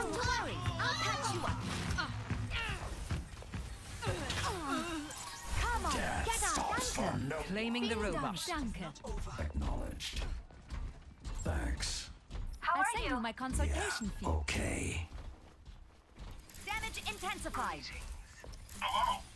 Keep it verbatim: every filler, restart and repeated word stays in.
Not to worry, I'll patch you up. Come on, Death get stops for out, no Danke. Claiming the Vielen robot. Dank, Danke. Acknowledged. Thanks. How I'll are send you? you my consultation fee. Okay. Damage intensified. Hello?